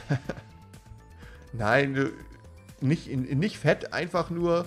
Nein, nicht fett, einfach nur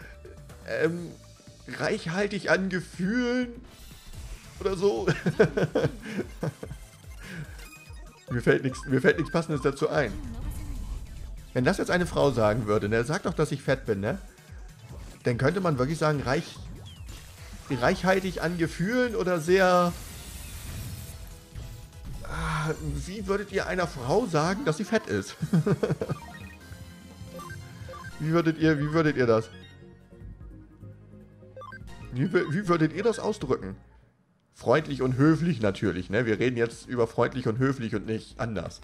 reichhaltig an Gefühlen oder so. Mir fällt nichts Passendes dazu ein. Wenn das jetzt eine Frau sagen würde, ne, sag doch, dass ich fett bin, ne? Dann könnte man wirklich sagen, reichhaltig an Gefühlen oder sehr... Wie würdet ihr einer Frau sagen, dass sie fett ist? Wie würdet ihr das? Wie würdet ihr das ausdrücken? Freundlich und höflich natürlich, ne? Wir reden jetzt über freundlich und höflich und nicht anders.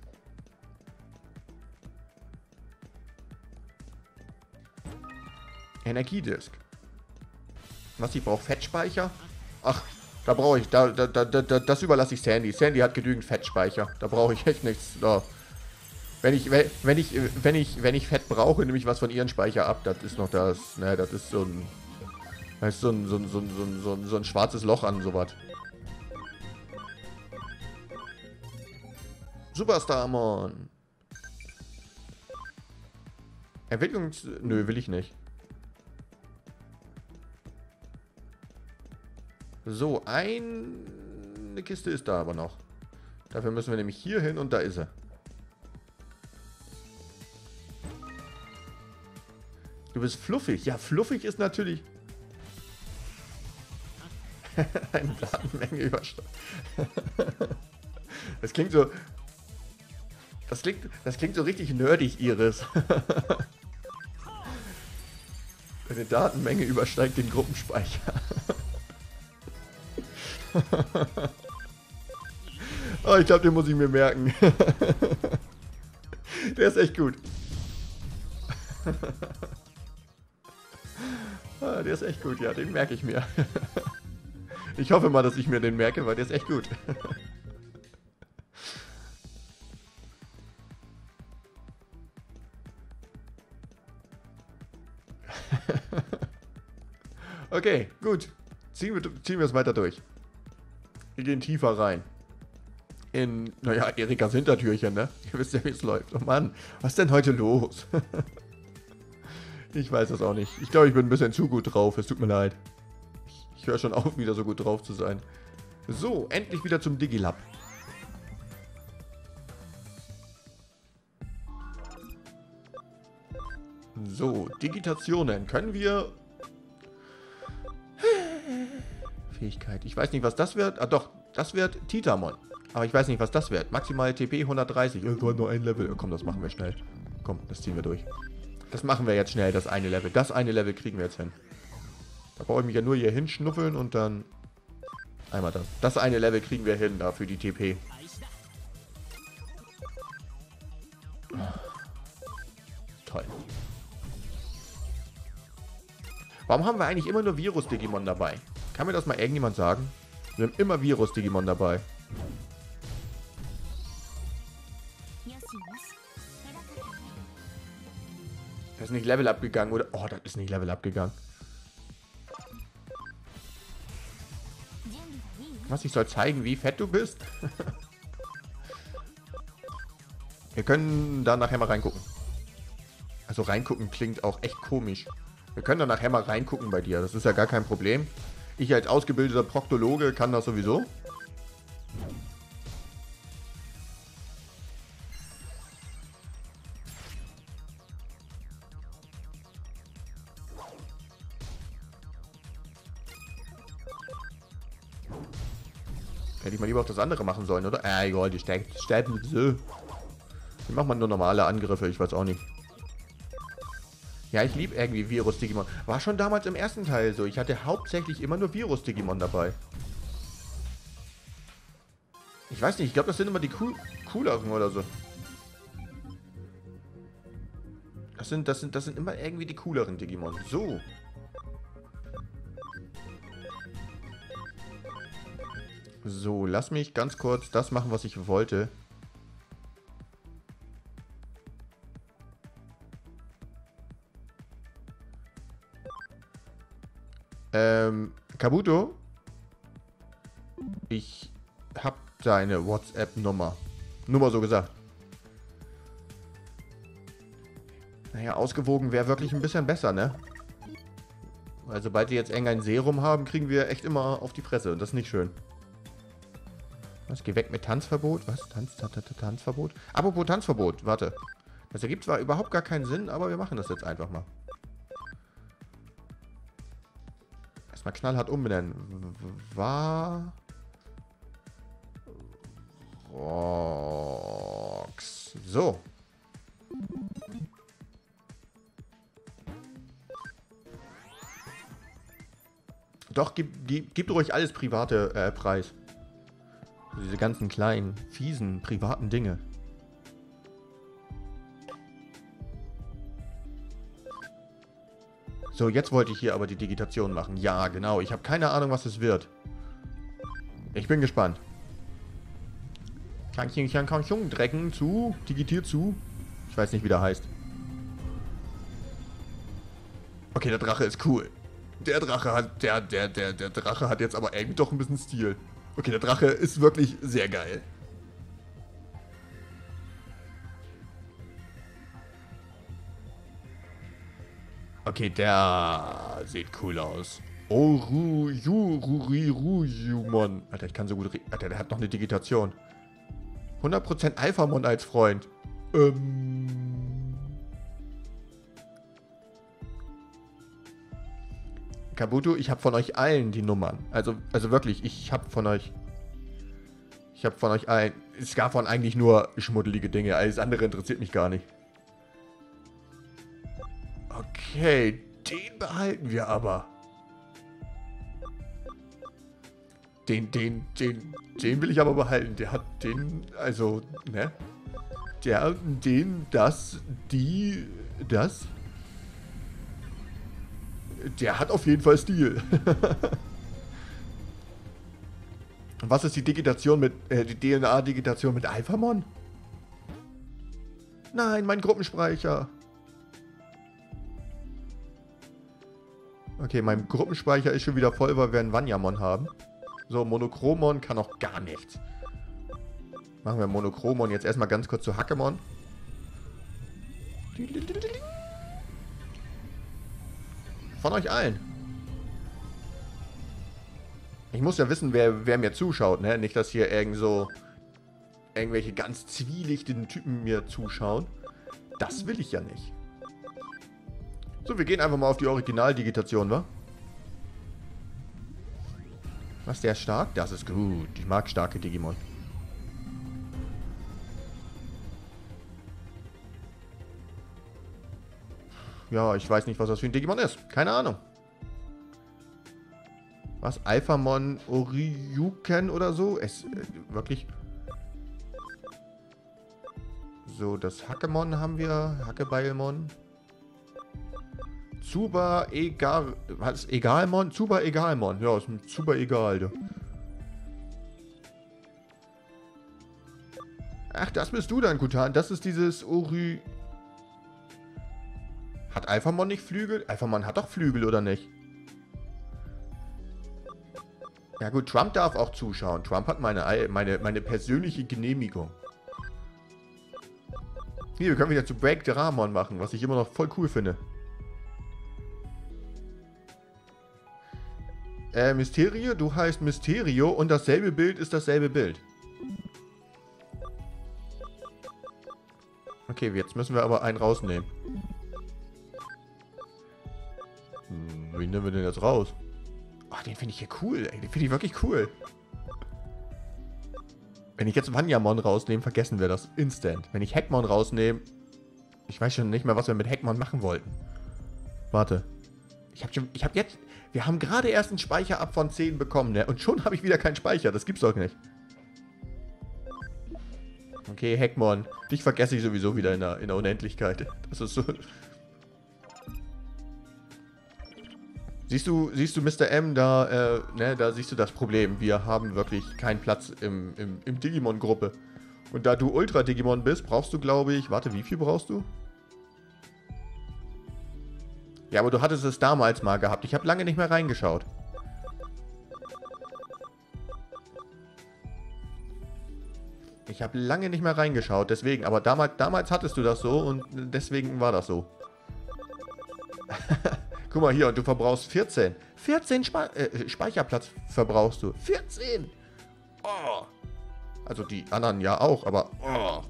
Energiedisk. Was ich brauche? Fettspeicher? Ach, da brauche ich, das überlasse ich Sandy. Sandy hat genügend Fettspeicher. Da brauche ich echt nichts. Da. Wenn ich Fett brauche, nehme ich was von ihren Speicher ab. Das ist noch das, ne, das ist so ein schwarzes Loch an sowas. Superstarmon. Nö, will ich nicht. So, eine Kiste ist da aber noch. Dafür müssen wir nämlich hier hin und da ist sie. Du bist fluffig. Ja, fluffig ist natürlich... Eine Datenmenge übersteuert. Das klingt so... Das klingt so richtig nerdig, Iris. Eine Datenmenge übersteigt den Gruppenspeicher. Oh, ich glaube, den muss ich mir merken. Der ist echt gut. Der ist echt gut, ja, den merke ich mir. Ich hoffe mal, dass ich mir den merke, weil der ist echt gut. Okay, gut. Ziehen wir es weiter durch. Wir gehen tiefer rein. In, naja, Erikas Hintertürchen, ne? Ihr wisst ja, wie es läuft. Oh Mann, was ist denn heute los? Ich weiß das auch nicht. Ich glaube, ich bin ein bisschen zu gut drauf. Es tut mir leid. Ich höre schon auf, wieder so gut drauf zu sein. So, endlich wieder zum Digilab. So, Digitationen. Können wir... Fähigkeit. Ich weiß nicht, was das wird. Ah doch, das wird Titamon. Aber ich weiß nicht, was das wird. Maximale TP 130. Irgendwann nur ein Level. Komm, das machen wir schnell. Komm, das ziehen wir durch. Das machen wir jetzt schnell, das eine Level. Das eine Level kriegen wir jetzt hin. Da brauche ich mich ja nur hier hinschnuffeln und dann... Einmal das. Das eine Level kriegen wir hin, da für die TP. Oh. Toll. Warum haben wir eigentlich immer nur Virus-Digimon dabei? Kann mir das mal irgendjemand sagen? Wir haben immer Virus-Digimon dabei. Das ist nicht Level abgegangen, oder? Oh, das ist nicht Level abgegangen. Was, ich soll zeigen, wie fett du bist? Wir können da nachher mal reingucken. Also reingucken klingt auch echt komisch. Wir können da nachher mal reingucken bei dir. Das ist ja gar kein Problem. Ich als ausgebildeter Proktologe kann das sowieso. Hätte ich mal lieber auch das andere machen sollen, oder? Egal, die sterben so. Wie macht man nur normale Angriffe? Ich weiß auch nicht. Ja, ich liebe irgendwie Virus-Digimon. War schon damals im ersten Teil so. Ich hatte hauptsächlich immer nur Virus-Digimon dabei. Ich weiß nicht, ich glaube, das sind immer die cooleren oder so. Das sind immer irgendwie die cooleren Digimon. So. So, lass mich ganz kurz das machen, was ich wollte. Kabuto? Ich hab deine WhatsApp-Nummer. Nur mal so gesagt. Naja, ausgewogen wäre wirklich ein bisschen besser, ne? Weil sobald wir jetzt irgendein Serum haben, kriegen wir echt immer auf die Fresse. Und das ist nicht schön. Was? Geh weg mit Tanzverbot? Was? Tanzverbot? Apropos Tanzverbot, warte. Das ergibt zwar überhaupt gar keinen Sinn, aber wir machen das jetzt einfach mal. Erstmal knallhart umbenennen. War... Vox. So. Doch, gib ruhig alles private Preis. Diese ganzen kleinen, fiesen, privaten Dinge. So, jetzt wollte ich hier aber die Digitation machen. Ja, genau. Ich habe keine Ahnung, was es wird. Ich bin gespannt. Drecken zu. Digitiert zu. Ich weiß nicht, wie der heißt. Okay, der Drache ist cool. Der Drache hat. Der Drache hat jetzt aber irgendwie doch ein bisschen Stil. Okay, der Drache ist wirklich sehr geil. Okay, der sieht cool aus. Oruyuruyumon. Alter, ich kann so gut reden. Alter, der hat noch eine Digitation. 100% Alphamon als Freund. Kabuto, ich habe von euch allen die Nummern. Also wirklich, ich habe von euch allen. Es gab von eigentlich nur schmuddelige Dinge. Alles andere interessiert mich gar nicht. Okay, den behalten wir aber. Den will ich aber behalten. Der hat den, also, ne? Das. Der hat auf jeden Fall Stil. Und was ist die Digitation mit, die DNA-Digitation mit Alphamon? Nein, mein Gruppenspeicher. Okay, mein Gruppenspeicher ist schon wieder voll, weil wir einen Vanyamon haben. So, Monochromon kann auch gar nichts. Machen wir Monochromon jetzt erstmal ganz kurz zu Hackemon. Von euch allen. Ich muss ja wissen, wer mir zuschaut, ne? Nicht, dass hier irgendwelche ganz zwielichtigen Typen mir zuschauen. Das will ich ja nicht. So, wir gehen einfach mal auf die Originaldigitation, wa? Was, der ist stark? Das ist gut. Ich mag starke Digimon. Ja, ich weiß nicht, was das für ein Digimon ist. Keine Ahnung. Was? Alphamon Oryuken oder so? Es wirklich... So, das Hackemon haben wir. Hackebeilmon. Zuba egal. Was? Egalmon? Zuba Egalmon. Ja, ist ein Zuba egal. Du. Ach, das bist du dann, Kutan. Das ist dieses Ory... Hat Alphamon nicht Flügel? Alphamon hat doch Flügel, oder nicht? Ja gut, Trump darf auch zuschauen. Trump hat meine persönliche Genehmigung. Hier, wir können wieder zu Break Dramon machen, was ich immer noch voll cool finde. Mysterio, du heißt Mysterio und dasselbe Bild ist dasselbe Bild. Okay, jetzt müssen wir aber einen rausnehmen. Wen nehmen wir denn jetzt raus? Ach, den finde ich hier cool, ey. Den finde ich wirklich cool. Wenn ich jetzt Vanyamon rausnehme, vergessen wir das instant. Wenn ich Heckmon rausnehme... Ich weiß schon nicht mehr, was wir mit Heckmon machen wollten. Warte. Ich hab jetzt... Wir haben gerade erst einen Speicher ab von 10 bekommen, ne? Und schon habe ich wieder keinen Speicher. Das gibt's doch nicht. Okay, Heckmon. Dich vergesse ich sowieso wieder in der Unendlichkeit. Das ist so... Siehst du Mr. M, da siehst du das Problem. Wir haben wirklich keinen Platz im Digimon-Gruppe. Und da du Ultra-Digimon bist, brauchst du, glaube ich... Warte, wie viel brauchst du? Ja, aber du hattest es damals mal gehabt. Ich habe lange nicht mehr reingeschaut. Ich habe lange nicht mehr reingeschaut, deswegen. Aber damals hattest du das so und deswegen war das so. Guck mal hier, und du verbrauchst 14. 14 Speicherplatz verbrauchst du. 14! Oh. Also die anderen ja auch, aber... Oh.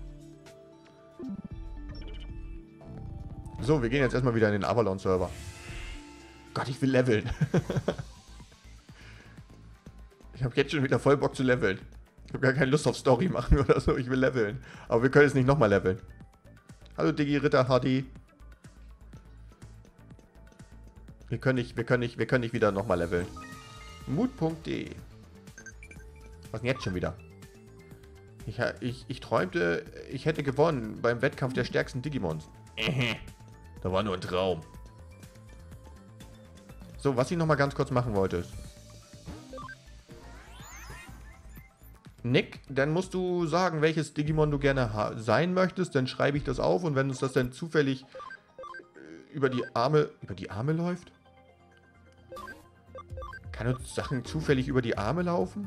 So, wir gehen jetzt erstmal wieder in den Avalon-Server. Gott, ich will leveln. Ich habe jetzt schon wieder voll Bock zu leveln. Ich habe gar keine Lust auf Story machen oder so. Ich will leveln. Aber wir können jetzt nicht nochmal leveln. Hallo Diggi, Ritter, Hardy. Wir können nicht wieder nochmal leveln. Mut.de. Was denn jetzt schon wieder? Ich träumte, ich hätte gewonnen beim Wettkampf der stärksten Digimons. Da war nur ein Traum. So, was ich nochmal ganz kurz machen wollte ist... Nick, dann musst du sagen, welches Digimon du gerne sein möchtest. Dann schreibe ich das auf und wenn uns das dann zufällig über die Arme läuft? Kann uns Sachen zufällig über die Arme laufen?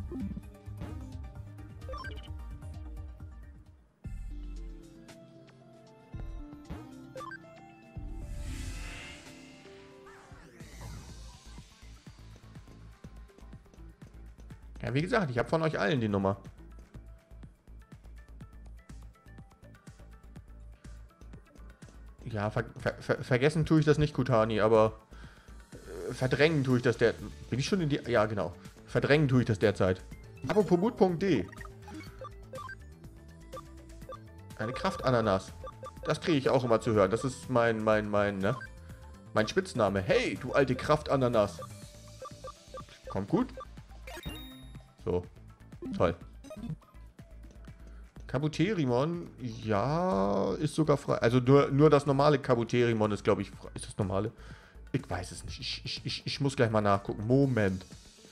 Ja, wie gesagt, ich habe von euch allen die Nummer. Ja, vergessen tue ich das nicht, Kutani, aber verdrängen tue ich das der... Bin ich schon in die... Ja, genau. Verdrängen tue ich das derzeit. Apropos Mut.de. Eine Kraftananas. Das kriege ich auch immer zu hören. Das ist mein Spitzname. Hey, du alte Kraftananas. Kommt gut. So. Toll. Kabuterimon, ja, ist sogar frei. Also nur das normale Kabuterimon ist, glaube ich, frei. Ist das normale? Ich weiß es nicht. Ich muss gleich mal nachgucken. Moment.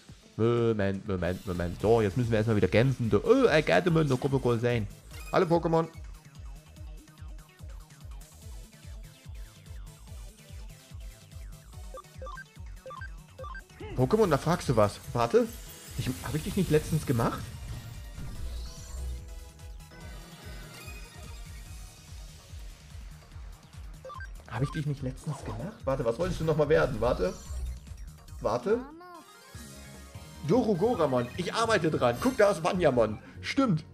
So, jetzt müssen wir erstmal wieder kämpfen. Oh, Academy, da kommt noch sein. Hallo Pokémon. Pokémon, da fragst du was. Warte. Habe ich dich nicht letztens gemacht? Habe ich dich nicht letztens gemacht? Warte, was wolltest du nochmal werden? Warte. Dorogoramon. Ich arbeite dran. Guck, da ist Vanyamon. Stimmt.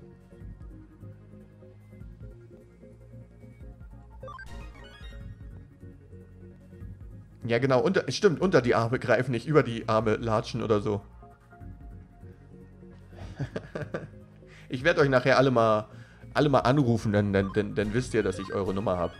Ja, genau. Stimmt, unter die Arme greifen, nicht über die Arme latschen oder so. Ich werde euch nachher alle mal anrufen, dann wisst ihr, dass ich eure Nummer habe.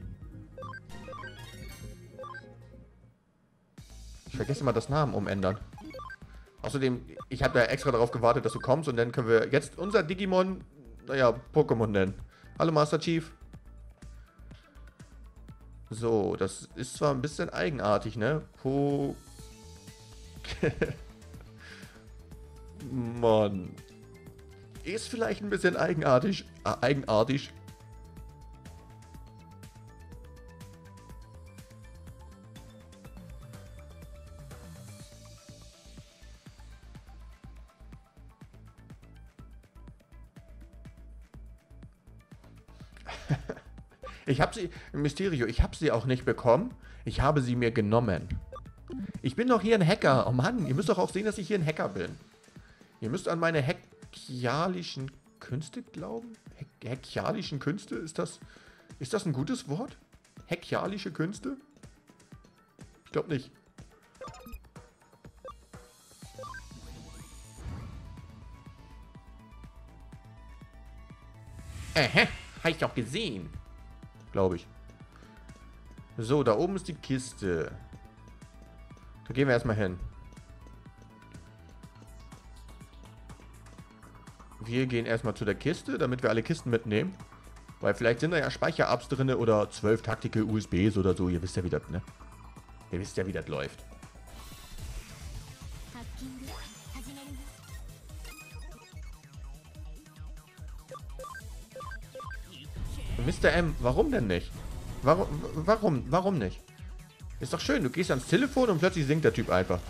Ich vergesse immer das Namen umändern. Außerdem, ich habe da extra darauf gewartet, dass du kommst und dann können wir jetzt unser Digimon, naja, Pokémon nennen. Hallo Master Chief. So, das ist zwar ein bisschen eigenartig, ne? Mann. Ist vielleicht ein bisschen eigenartig. Ich habe sie, Mysterio, ich habe sie auch nicht bekommen. Ich habe sie mir genommen. Ich bin doch hier ein Hacker. Oh Mann, ihr müsst doch auch sehen, dass ich hier ein Hacker bin. Ihr müsst an meine hekialischen Künste glauben? Hekialischen Künste? Ist das ein gutes Wort? Hekialische Künste? Ich glaube nicht. Habe ich doch gesehen. Glaube ich. So, da oben ist die Kiste. Da gehen wir erstmal hin. Wir gehen erstmal zu der Kiste, damit wir alle Kisten mitnehmen. Weil vielleicht sind da ja Speicher-Ups drin oder 12 Tactical USBs oder so. Ihr wisst ja, wie das, ne? Ihr wisst ja, wie das läuft. Mr. M, warum denn nicht? Warum nicht? Ist doch schön, du gehst ans Telefon und plötzlich singt der Typ einfach.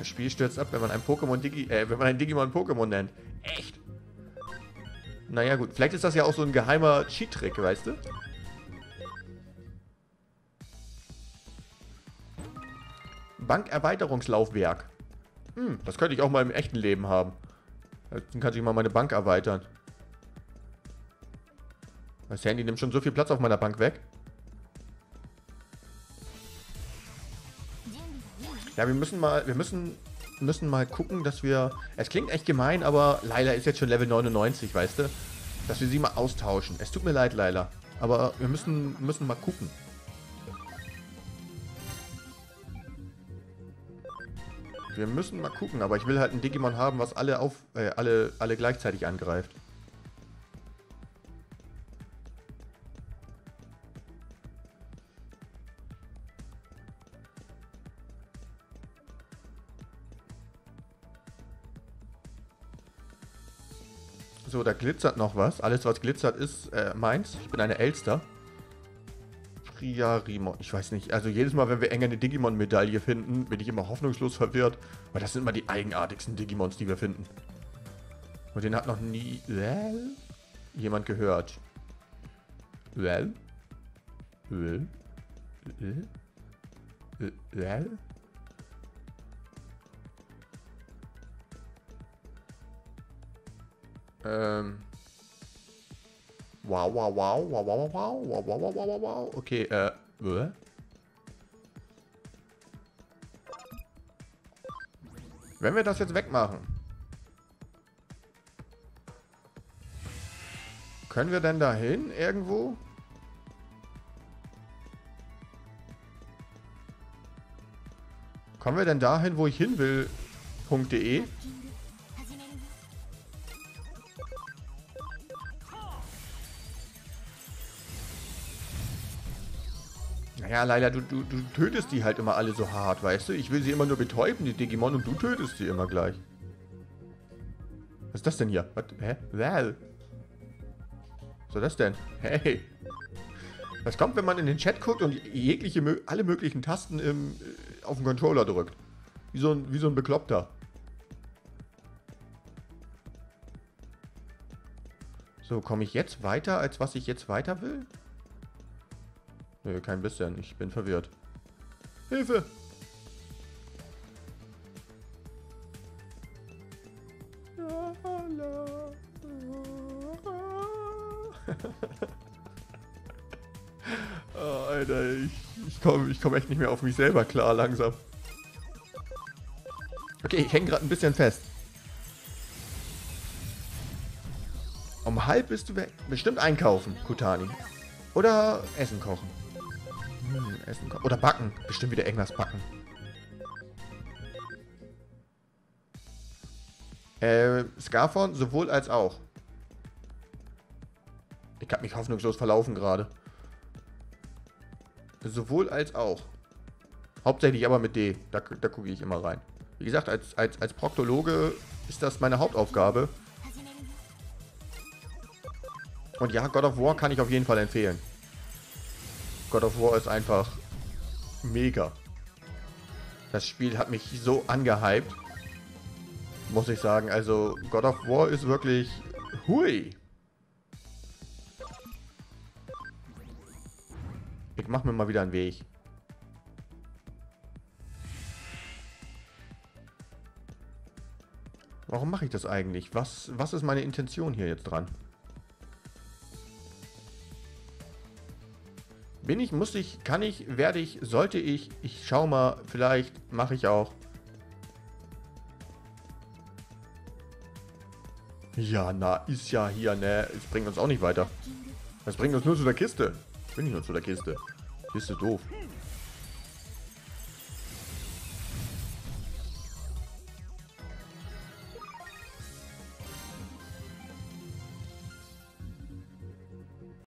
Das Spiel stürzt ab, wenn man ein wenn man ein Digimon Pokémon nennt. Echt? Naja, gut. Vielleicht ist das ja auch so ein geheimer Cheat-Trick, weißt du? Bankerweiterungslaufwerk. Das könnte ich auch mal im echten Leben haben. Dann kann ich mal meine Bank erweitern. Das Handy nimmt schon so viel Platz auf meiner Bank weg. Ja, wir müssen mal gucken, dass wir... Es klingt echt gemein, aber Layla ist jetzt schon Level 99, weißt du? Dass wir sie mal austauschen. Es tut mir leid, Layla. Aber wir müssen mal gucken. Wir müssen mal gucken, aber ich will halt ein Digimon haben, was alle gleichzeitig angreift. So, da glitzert noch was. Alles, was glitzert, ist meins. Ich bin eine Elster. Priarimo. Ich weiß nicht. Also jedes Mal, wenn wir eine Digimon-Medaille finden, bin ich immer hoffnungslos verwirrt. Weil das sind immer die eigenartigsten Digimons, die wir finden. Und den hat noch nie jemand gehört. Wow, wow, wow, wow, wow, wow, wow, wow, wow, wow, wow. Okay, wenn wir das jetzt wegmachen, können wir denn dahin irgendwo? Kommen wir denn dahin, wo ich hin will? .de? Naja, Layla, du tötest die halt immer alle so hart, weißt du? Ich will sie immer nur betäuben, die Digimon, und du tötest sie immer gleich. Was ist das denn hier? Was? Hä? Was soll das denn? Hey. Was kommt, wenn man in den Chat guckt und alle möglichen Tasten auf den Controller drückt? Wie so ein Bekloppter. So, komme ich jetzt weiter, als was ich jetzt weiter will? Nö, kein bisschen. Ich bin verwirrt. Hilfe! Oh, Alter, ich komm echt nicht mehr auf mich selber klar langsam. Okay, ich hänge gerade ein bisschen fest. Um halb bist du weg. Bestimmt einkaufen, Kutani. Oder Essen kochen. Essen kochen. Oder backen. Bestimmt wieder irgendwas backen. Scarfon sowohl als auch. Ich habe mich hoffnungslos verlaufen gerade. Sowohl als auch. Hauptsächlich aber mit D. Da gucke ich immer rein. Wie gesagt, als Proktologe ist das meine Hauptaufgabe. Und ja, God of War kann ich auf jeden Fall empfehlen. God of War ist einfach mega. Das Spiel hat mich so angehypt. Muss ich sagen. Also God of War ist wirklich... Hui! Ich mache mir mal wieder einen Weg. Warum mache ich das eigentlich? Was ist meine Intention hier jetzt dran? Bin ich, muss ich, kann ich, werde ich, sollte ich? Ich schau mal, vielleicht mache ich auch. Ja, na, ist ja hier, ne? Es bringt uns auch nicht weiter. Das bringt uns nur zu der Kiste. Ich bin nicht nur zu der Kiste. Kiste doof.